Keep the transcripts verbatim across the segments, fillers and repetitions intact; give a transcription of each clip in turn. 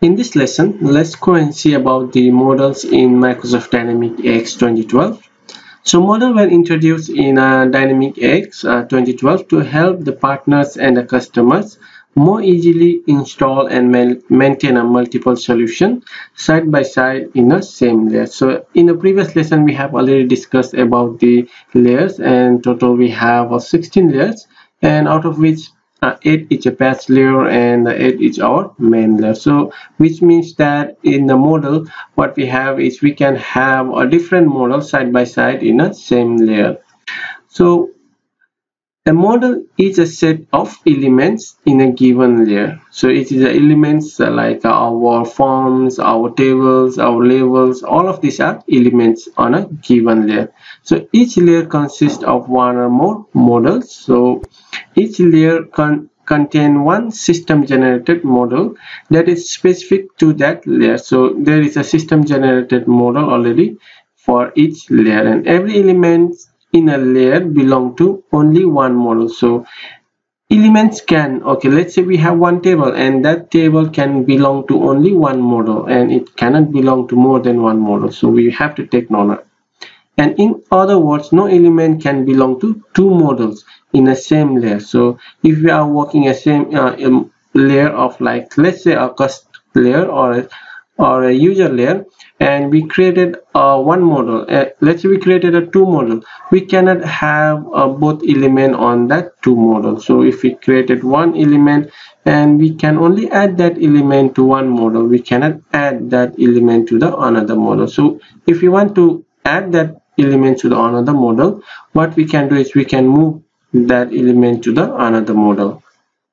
In this lesson, let's go and see about the models in Microsoft Dynamics A X twenty twelve. So models were introduced in uh, Dynamics A X uh, twenty twelve to help the partners and the customers more easily install and maintain a multiple solution side by side in the same layer. So in the previous lesson, we have already discussed about the layers, and total we have uh, sixteen layers, and out of which uh, eight is a patch layer and eight is our main layer. So which means that in the model what we have is we can have a different model side by side in a same layer. So a model is a set of elements in a given layer. So it is the elements like our forms, our tables, our labels, all of these are elements on a given layer. So each layer consists of one or more models. So each layer con contain one system generated model that is specific to that layer. So there is a system generated model already for each layer, and every element in a layer belong to only one model. So elements can, okay, let's say we have one table and that table can belong to only one model and it cannot belong to more than one model. So we have to take note. And in other words, no element can belong to two models in the same layer. So if we are working a same uh, um, layer of, like, let's say a custom layer or a, or a user layer, and we created uh, one model, uh, let's say we created a two model, we cannot have uh, both element on that two model. So if we created one element and we can only add that element to one model, we cannot add that element to the another model. So if we want to add that element to the another model, what we can do is we can move that element to the another model,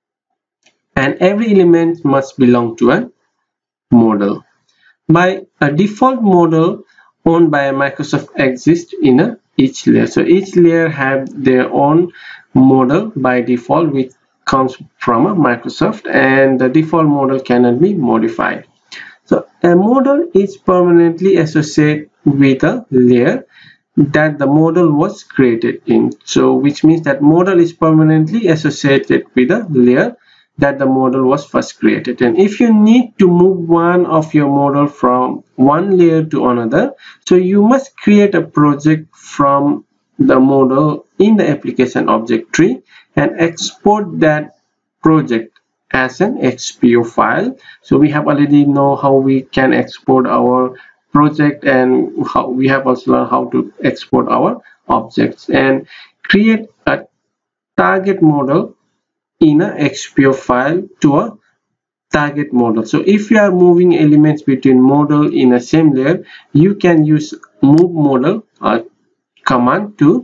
and every element must belong to a model. By a default model owned by Microsoft exists in a, each layer. So each layer have their own model by default, which comes from a Microsoft, and the default model cannot be modified. So a model is permanently associated with a layer that the model was created in. So which means that model is permanently associated with a layer that the model was first created. And if you need to move one of your model from one layer to another, so you must create a project from the model in the application object tree and export that project as an X P O file. So we have already know how we can export our project, and how we have also learned how to export our objects, and create a target model in a X P O file to a target model. So if you are moving elements between model in a same layer, you can use move model uh, command to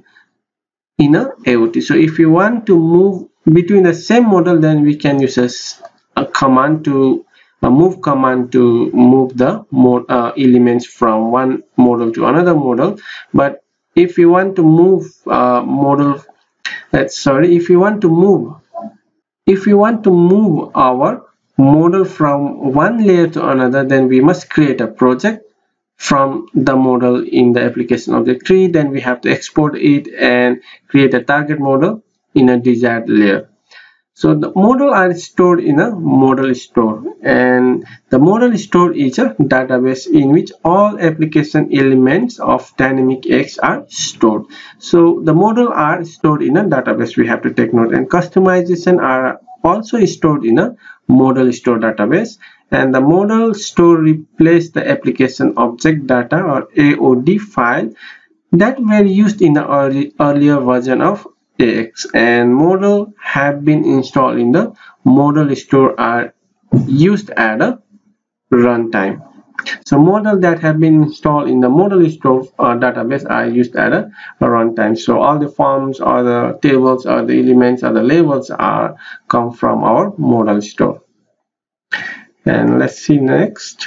in a A O T. So if you want to move between the same model, then we can use a, a command to a move command to move the mod, uh, elements from one model to another model. But if you want to move uh, model, that's sorry, if you want to move If we want to move our model from one layer to another, then we must create a project from the model in the application object tree. Then we have to export it and create a target model in a desired layer. So the model are stored in a model store, and the model store is a database in which all application elements of Dynamics X are stored. So the model are stored in a database, we have to take note, and customization are also stored in a model store database, and the model store replace the application object data or A O D file that were used in the early, earlier version of A X, and model have been installed in the model store are used at a runtime. So model that have been installed in the model store uh, database are used at a, a runtime. So all the forms or the tables or the elements or the labels are come from our model store. And let's see next.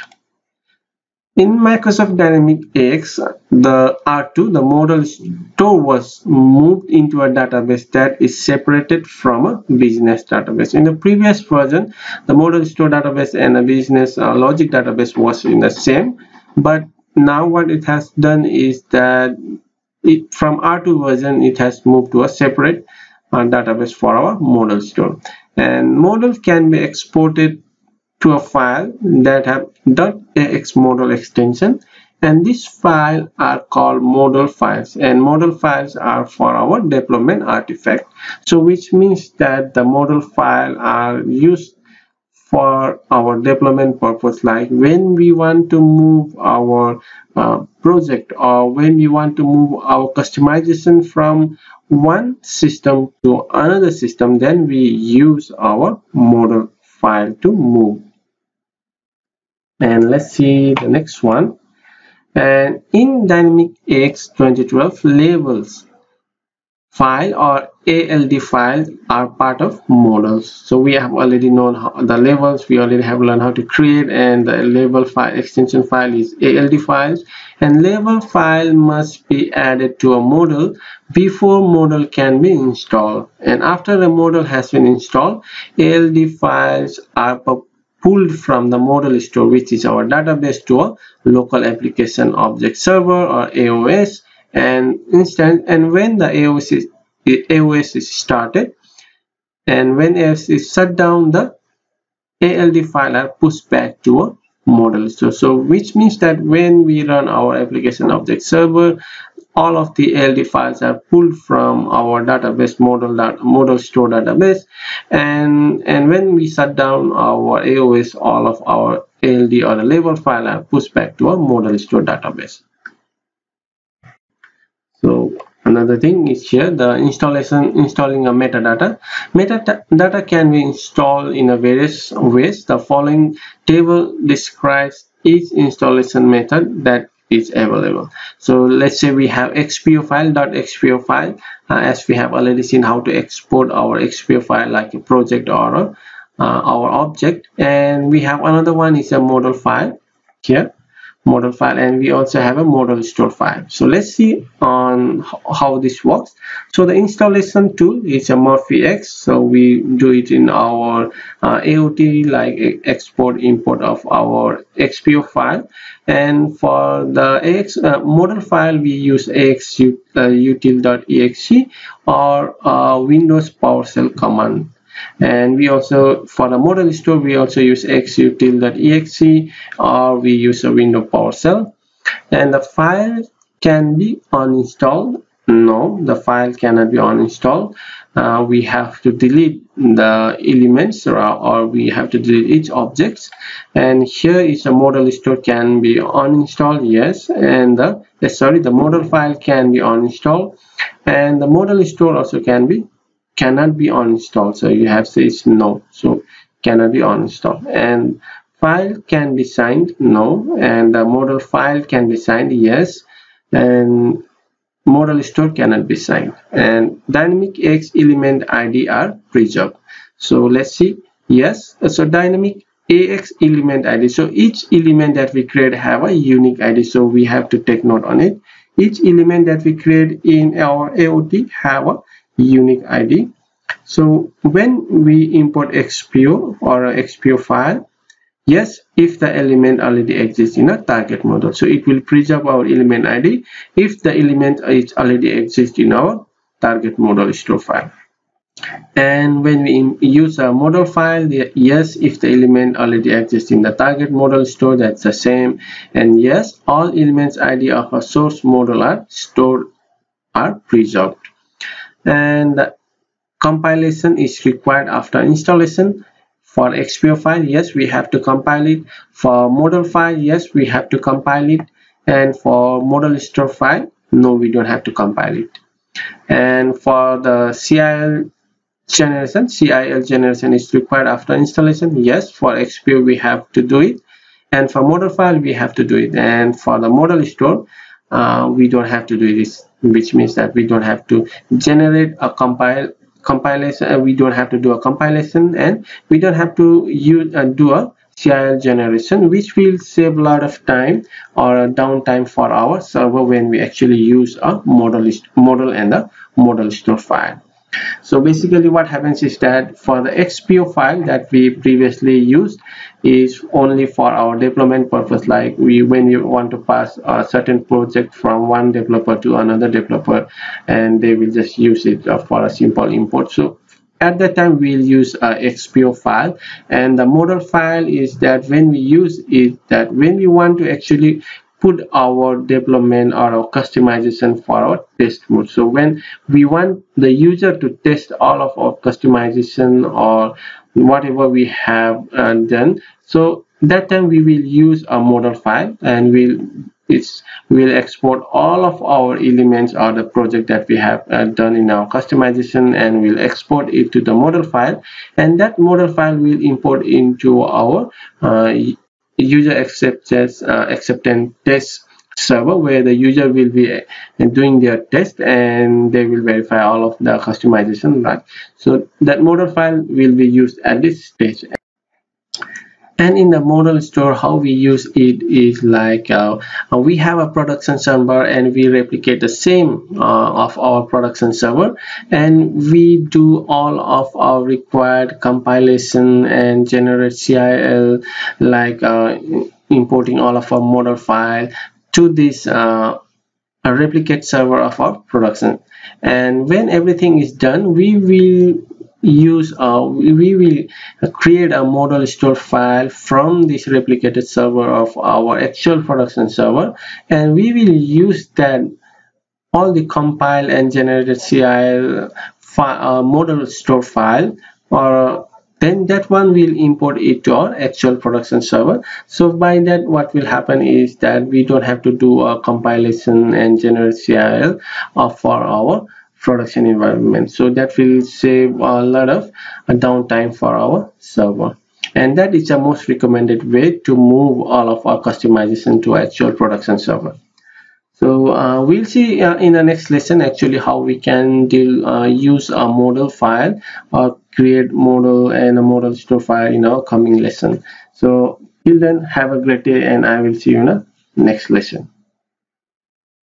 In Microsoft Dynamics A X, the R two, the model store, was moved into a database that is separated from a business database. In the previous version, the model store database and the business uh, logic database was in the same, but now what it has done is that it, from R two version, it has moved to a separate uh, database for our model store. And models can be exported to a file that have .ax model extension, and these files are called model files, and model files are for our development artifact. So which means that the model file are used for our development purpose, like when we want to move our uh, project, or when we want to move our customization from one system to another system, then we use our model file to move. And let's see the next one. And in Dynamic A X twenty twelve, labels file or A L D files are part of models. So we have already known how the labels, we already have learned how to create, and the label file extension file is A L D files, and label file must be added to a model before model can be installed. And after the model has been installed, A L D files are pulled from the model store, which is our database, to a local application object server or A O S and instance. And when the A O S is, A O S is started, and when A O S is shut down, the A L D file are pushed back to a model store. So which means that when we run our application object server, all of the A L D files are pulled from our database model model store database, and and when we shut down our A O S, all of our A L D or the label file are pushed back to a model store database. So another thing is here the installation installing a metadata. Metadata can be installed in a various ways. The following table describes each installation method that is available. So let's say we have xpo file dot xpo file, uh, as we have already seen how to export our xpo file like a project or a, uh, our object, and we have another one is a model file here, model file, and we also have a model store file. So let's see on how this works. So the installation tool is a MurphyX. So we do it in our uh, A O T, like export import of our xpo file, and for the A X uh, model file we use axutil dot E X E or uh, Windows PowerShell command. And we also, for the model store, we also use axutil dot E X E or we use a Windows PowerShell. And the file can be uninstalled. No, the file cannot be uninstalled. Uh, we have to delete the elements, or, or we have to delete each objects. And here is a model store can be uninstalled, yes, and the uh, sorry the model file can be uninstalled, and the model store also can be cannot be uninstalled. So you have to say no, so cannot be uninstalled. And file can be signed, no, and the model file can be signed, yes, and model store cannot be signed. And dynamic A X element I D are preserved. So let's see, yes, so dynamic A X element I D, so each element that we create have a unique I D, so we have to take note on it. Each element that we create in our A O T have a unique I D. So when we import xpo or a xpo file, yes, if the element already exists in a target model, so it will preserve our element I D if the element is already exists in our target model store file. And when we use a model file, yes, if the element already exists in the target model store, that's the same. And yes, all elements I D of a source model are stored are preserved. And compilation is required after installation. For xpo file, yes, we have to compile it. For model file, yes, we have to compile it. And for model store file, no, we don't have to compile it. And for the C I L generation, C I L generation is required after installation. Yes, for xpo we have to do it, and for model file we have to do it. And for the model store, uh, we don't have to do this, which means that we don't have to generate a compile compilation. We don't have to do a compilation, and we don't have to use uh, do a C I L generation, which will save a lot of time or a downtime for our server when we actually use a model model and the model store file. So basically what happens is that for the xpo file that we previously used is only for our development purpose, like we when you want to pass a certain project from one developer to another developer, and they will just use it for a simple import. So at that time we'll use a X P O file, and the model file is that when we use it, that when we want to actually put our development or our customization for our test mode. So when we want the user to test all of our customization or whatever we have uh, done, so that time we will use a model file, and we'll it's we'll export all of our elements or the project that we have uh, done in our customization, and we'll export it to the model file, and that model file will import into our uh, user acceptance uh, acceptance test server, where the user will be uh, doing their test and they will verify all of the customization, right? So that model file will be used at this stage. And in the model store, how we use it is like uh, uh, we have a production server, and we replicate the same uh, of our production server, and we do all of our required compilation and generate C I L, like uh, importing all of our model file to this uh, a replicate server of our production. And when everything is done, we will use uh, we will create a model store file from this replicated server of our actual production server, and we will use that all the compile and generated C I L uh, model store file, or then that one will import it to our actual production server. So by that, what will happen is that we don't have to do a compilation and generate C I L uh, for our production environment. So that will save a lot of uh, downtime for our server, and that is the most recommended way to move all of our customization to actual production server. So uh, we'll see uh, in the next lesson actually how we can deal uh, use a model file or create model and a model store file in our coming lesson. So till then, have a great day, and I will see you in the next lesson.